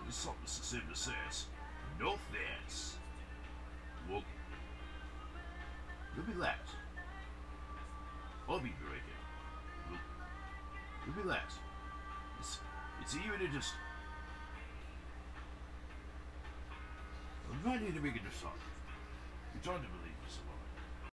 There's something simple says, no thanks. Well, you'll be last. I'll be right here. You'll be last. It's even a just. I'm not here to make a decision. It's hard to believe.